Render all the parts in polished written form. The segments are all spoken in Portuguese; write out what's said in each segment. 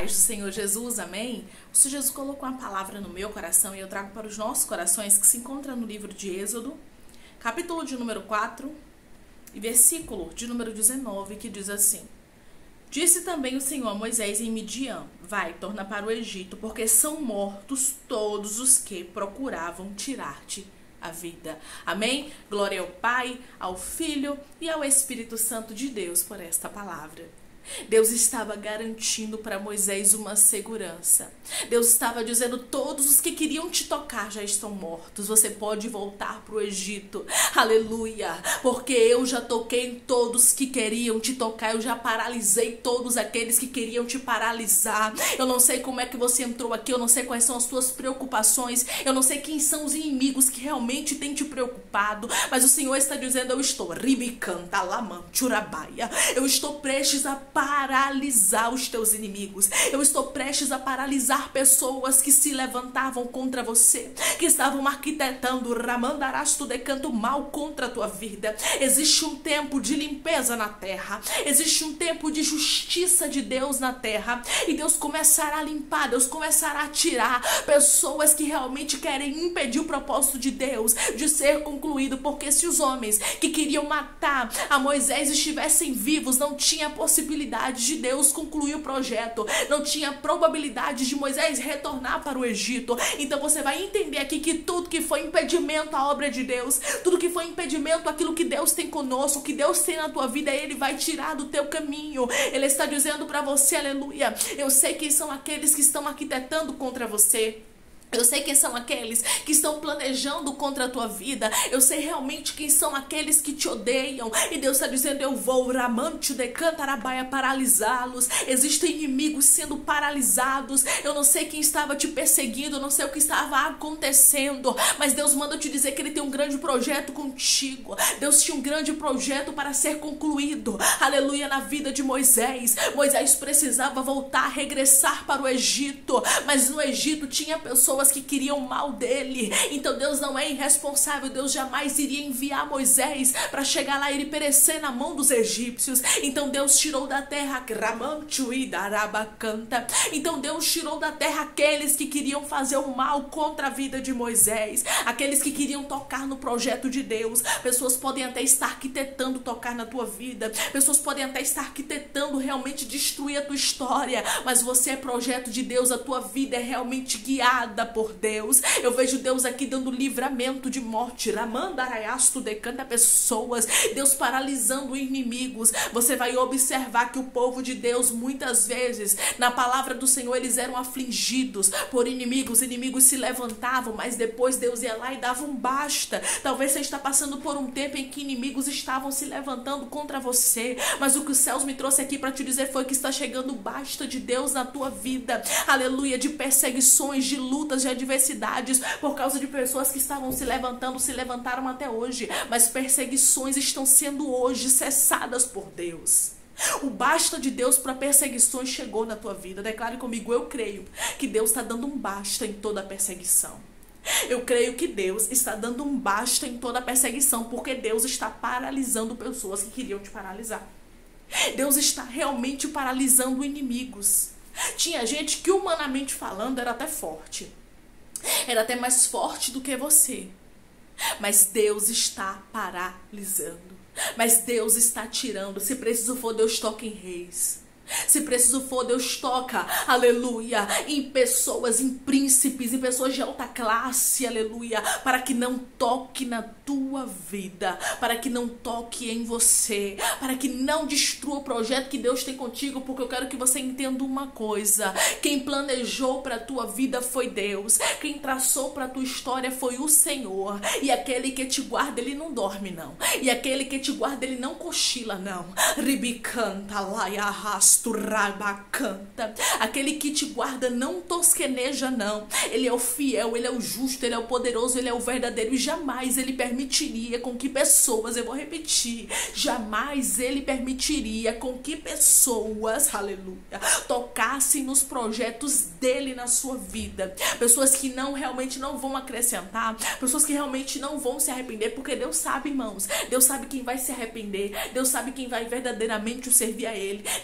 paz do Senhor Jesus, amém? O Senhor Jesus colocou uma palavra no meu coração e eu trago para os nossos corações, que se encontra no livro de Êxodo, capítulo de número 4 e versículo de número 19, que diz assim: Disse também o Senhor a Moisés em Midian: Vai, torna para o Egito, porque são mortos todos os que procuravam tirar-te a vida. Amém? Glória ao Pai, ao Filho e ao Espírito Santo de Deus por esta palavra. Deus estava garantindo para Moisés uma segurança. Deus estava dizendo: todos os que queriam te tocar já estão mortos. Você pode voltar para o Egito. Aleluia. Porque eu já toquei em todos que queriam te tocar. Eu já paralisei todos aqueles que queriam te paralisar. Eu não sei como é que você entrou aqui. Eu não sei quais são as suas preocupações. Eu não sei quem são os inimigos que realmente têm te preocupado. Mas o Senhor está dizendo: eu estou ribicanta lamanturabaia. Eu estou prestes a paralisar os teus inimigos. Eu estou prestes a paralisar pessoas que se levantavam contra você, que estavam arquitetando ramandarasto decanto mal contra a tua vida. Existe um tempo de limpeza na terra. Existe um tempo de justiça de Deus na terra. E Deus começará a limpar, Deus começará a tirar pessoas que realmente querem impedir o propósito de Deus de ser concluído. Porque se os homens que queriam matar a Moisés estivessem vivos, não tinha possibilidade de Deus concluir o projeto, não tinha probabilidade de Moisés retornar para o Egito. Então você vai entender aqui que tudo que foi impedimento à obra de Deus, tudo que foi impedimento àquilo que Deus tem conosco, que Deus tem na tua vida, Ele vai tirar do teu caminho. Ele está dizendo para você, aleluia: eu sei quem são aqueles que estão arquitetando contra você. Eu sei quem são aqueles que estão planejando contra a tua vida. Eu sei realmente quem são aqueles que te odeiam. E Deus está dizendo: eu vou ramante de cantarabaia paralisá-los. Existem inimigos sendo paralisados. Eu não sei quem estava te perseguindo, eu não sei o que estava acontecendo, mas Deus manda te dizer que Ele tem um grande projeto contigo. Deus tinha um grande projeto para ser concluído, aleluia, na vida de Moisés. Moisés precisava voltar, regressar para o Egito, mas no Egito tinha pessoas que queriam mal dele. Então Deus não é irresponsável. Deus jamais iria enviar Moisés para chegar lá e ele perecer na mão dos egípcios. Então Deus tirou da terra então Deus tirou da terra aqueles que queriam fazer o mal contra a vida de Moisés, aqueles que queriam tocar no projeto de Deus. Pessoas podem até estar arquitetando tocar na tua vida, pessoas podem até estar arquitetando realmente destruir a tua história, mas você é projeto de Deus. A tua vida é realmente guiada por Deus. Eu vejo Deus aqui dando livramento de morte, ramandaraiasto decanta pessoas, Deus paralisando inimigos. Você vai observar que o povo de Deus, muitas vezes, na palavra do Senhor, eles eram afligidos por inimigos. Inimigos se levantavam, mas depois Deus ia lá e dava um basta. Talvez você está passando por um tempo em que inimigos estavam se levantando contra você, mas o que os céus me trouxe aqui para te dizer foi que está chegando o basta de Deus na tua vida, aleluia, de perseguições, de lutas, de adversidades, por causa de pessoas que estavam se levantando, se levantaram até hoje, mas perseguições estão sendo hoje cessadas por Deus. O basta de Deus para perseguições chegou na tua vida. Declare comigo: eu creio que Deus está dando um basta em toda a perseguição. Eu creio que Deus está dando um basta em toda a perseguição, porque Deus está paralisando pessoas que queriam te paralisar. Deus está realmente paralisando inimigos. Tinha gente que, humanamente falando, era até forte, era até mais forte do que você, mas Deus está paralisando, mas Deus está tirando. Se preciso for, Deus toca em reis. Se preciso for, Deus toca, aleluia, em pessoas, em príncipes, em pessoas de alta classe, aleluia, para que não toque na tua vida, para que não toque em você, para que não destrua o projeto que Deus tem contigo. Porque eu quero que você entenda uma coisa: quem planejou para a tua vida foi Deus, quem traçou para a tua história foi o Senhor. E aquele que te guarda, ele não dorme não, e aquele que te guarda, ele não cochila não. Ribicanta laia arrasto rabacanta. Aquele que te guarda não tosqueneja não. Ele é o fiel, ele é o justo, ele é o poderoso, ele é o verdadeiro. E jamais ele permitiria com que pessoas, eu vou repetir, jamais ele permitiria com que pessoas, aleluia, tocassem nos projetos dele na sua vida. Pessoas que realmente não vão acrescentar, pessoas que realmente não vão se arrepender, porque Deus sabe, irmãos, Deus sabe quem vai se arrepender, Deus sabe quem vai verdadeiramente o servir a ele, Deus sabe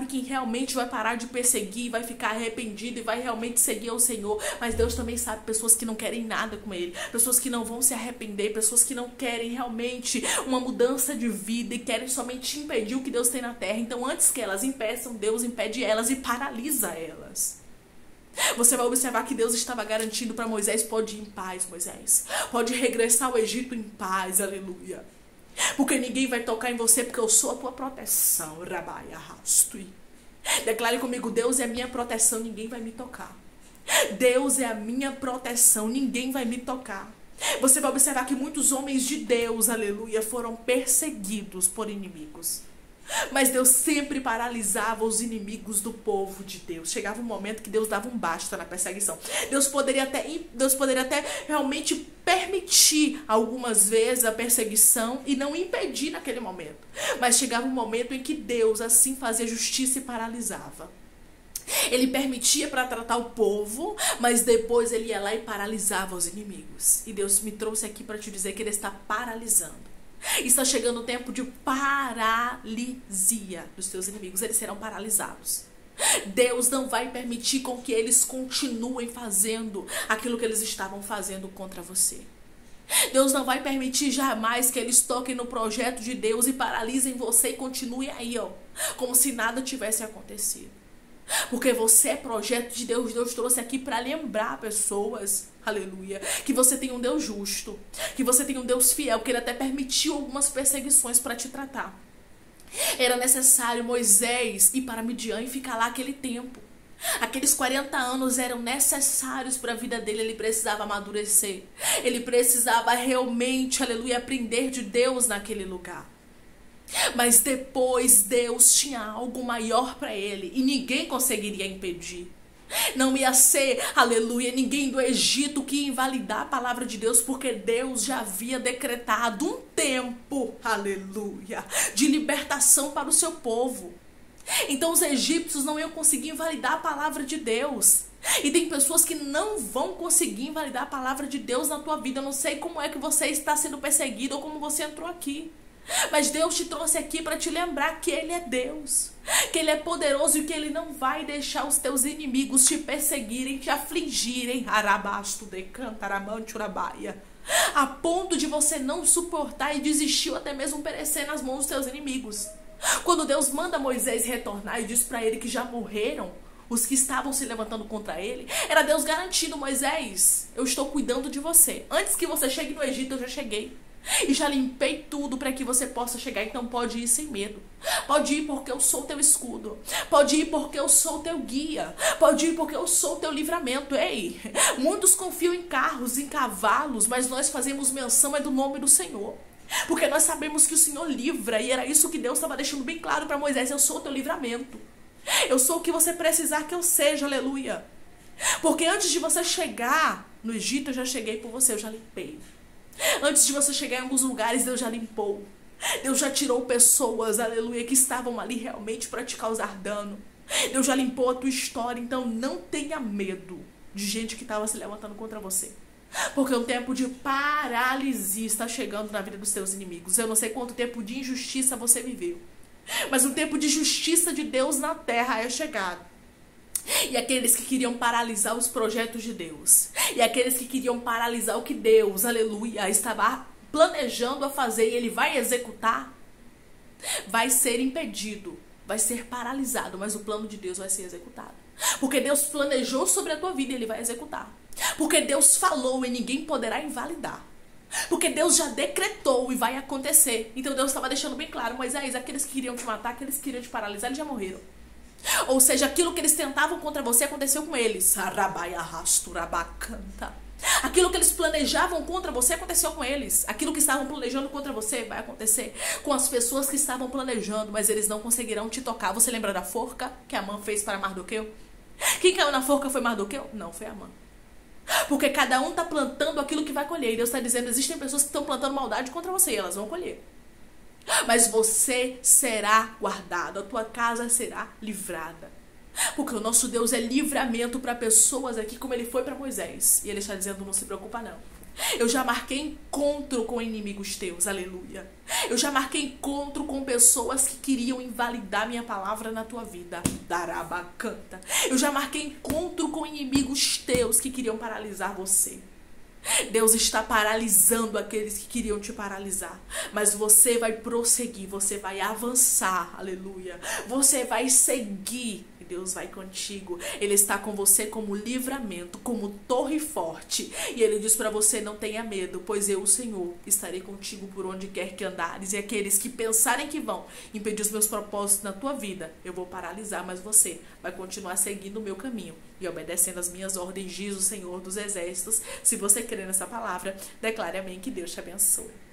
quem realmente vai parar de perseguir, vai ficar arrependido e vai realmente seguir ao Senhor. Mas Deus também sabe pessoas que não querem nada com Ele, pessoas que não vão se arrepender, pessoas que não querem realmente uma mudança de vida e querem somente impedir o que Deus tem na terra. Então, antes que elas impeçam, Deus impede elas e paralisa elas. Você vai observar que Deus estava garantindo para Moisés: pode ir em paz, Moisés. Pode regressar ao Egito em paz, aleluia. Porque ninguém vai tocar em você, porque eu sou a tua proteção. Rabai arrastui. Declare comigo: Deus é a minha proteção, ninguém vai me tocar. Deus é a minha proteção, ninguém vai me tocar. Você vai observar que muitos homens de Deus, aleluia, foram perseguidos por inimigos. Mas Deus sempre paralisava os inimigos do povo de Deus. Chegava um momento que Deus dava um basta na perseguição. Deus poderia até realmente permitir algumas vezes a perseguição e não impedir naquele momento. Mas chegava um momento em que Deus assim fazia justiça e paralisava. Ele permitia para tratar o povo, mas depois ele ia lá e paralisava os inimigos. E Deus me trouxe aqui para te dizer que Ele está paralisando. Está chegando o tempo de paralisia dos teus inimigos. Eles serão paralisados. Deus não vai permitir com que eles continuem fazendo aquilo que eles estavam fazendo contra você. Deus não vai permitir jamais que eles toquem no projeto de Deus e paralisem você e continuem aí, ó, como se nada tivesse acontecido. Porque você é projeto de Deus. Deus trouxe aqui para lembrar pessoas, aleluia, que você tem um Deus justo, que você tem um Deus fiel, que Ele até permitiu algumas perseguições para te tratar. Era necessário Moisés ir para Midian e ficar lá aquele tempo. Aqueles 40 anos eram necessários para a vida dele. Ele precisava amadurecer. Ele precisava realmente, aleluia, aprender de Deus naquele lugar. Mas depois Deus tinha algo maior para ele e ninguém conseguiria impedir. Não ia ser, aleluia, ninguém do Egito que ia invalidar a palavra de Deus, porque Deus já havia decretado um tempo, aleluia, de libertação para o seu povo. Então os egípcios não iam conseguir invalidar a palavra de Deus. E tem pessoas que não vão conseguir invalidar a palavra de Deus na tua vida. Eu não sei como é que você está sendo perseguido ou como você entrou aqui. Mas Deus te trouxe aqui para te lembrar que Ele é Deus, que Ele é poderoso e que Ele não vai deixar os teus inimigos te perseguirem, te afligirem, a ponto de você não suportar e desistir ou até mesmo perecer nas mãos dos teus inimigos. Quando Deus manda Moisés retornar e diz para ele que já morreram os que estavam se levantando contra ele, era Deus garantindo: Moisés, eu estou cuidando de você. Antes que você chegue no Egito, eu já cheguei. E já limpei tudo para que você possa chegar. Então pode ir sem medo. Pode ir porque eu sou teu escudo. Pode ir porque eu sou teu guia. Pode ir porque eu sou teu livramento. Ei, muitos confiam em carros, em cavalos, mas nós fazemos menção do nome do Senhor. Porque nós sabemos que o Senhor livra. E era isso que Deus estava deixando bem claro para Moisés: eu sou teu livramento. Eu sou o que você precisar que eu seja, aleluia. Porque antes de você chegar no Egito, eu já cheguei por você, eu já limpei. Antes de você chegar em alguns lugares, Deus já limpou. Deus já tirou pessoas, aleluia, que estavam ali realmente para te causar dano. Deus já limpou a tua história. Então não tenha medo de gente que estava se levantando contra você. Porque um tempo de paralisia está chegando na vida dos teus inimigos. Eu não sei quanto tempo de injustiça você viveu, mas um tempo de justiça de Deus na terra é chegado. E aqueles que queriam paralisar os projetos de Deus, e aqueles que queriam paralisar o que Deus, aleluia, estava planejando a fazer e Ele vai executar, vai ser impedido, vai ser paralisado, mas o plano de Deus vai ser executado. Porque Deus planejou sobre a tua vida e Ele vai executar. Porque Deus falou e ninguém poderá invalidar. Porque Deus já decretou e vai acontecer. Então Deus estava deixando bem claro: Moisés, aqueles que queriam te matar, aqueles que queriam te paralisar, eles já morreram. Ou seja, aquilo que eles tentavam contra você aconteceu com eles. Aquilo que eles planejavam contra você aconteceu com eles. Aquilo que estavam planejando contra você vai acontecer com as pessoas que estavam planejando, mas eles não conseguirão te tocar. Você lembra da forca que Amã fez para Mardoqueu? Quem caiu na forca foi Mardoqueu? Não, foi Amã. Porque cada um está plantando aquilo que vai colher. E Deus está dizendo: existem pessoas que estão plantando maldade contra você e elas vão colher. Mas você será guardado, a tua casa será livrada. Porque o nosso Deus é livramento para pessoas aqui, como Ele foi para Moisés. E Ele está dizendo: não se preocupa não. Eu já marquei encontro com inimigos teus, aleluia. Eu já marquei encontro com pessoas que queriam invalidar minha palavra na tua vida. Darabacanta. Eu já marquei encontro com inimigos teus que queriam paralisar você. Deus está paralisando aqueles que queriam te paralisar. Mas você vai prosseguir, você vai avançar, aleluia. Você vai seguir e Deus vai contigo. Ele está com você como livramento, como torre forte. E Ele diz para você, não tenha medo, pois eu, o Senhor, estarei contigo por onde quer que andares. E aqueles que pensarem que vão impedir os meus propósitos na tua vida, eu vou paralisar, mas você vai continuar seguindo o meu caminho e obedecendo as minhas ordens, diz o Senhor dos Exércitos. Se você crê nessa palavra, declare amém, que Deus te abençoe.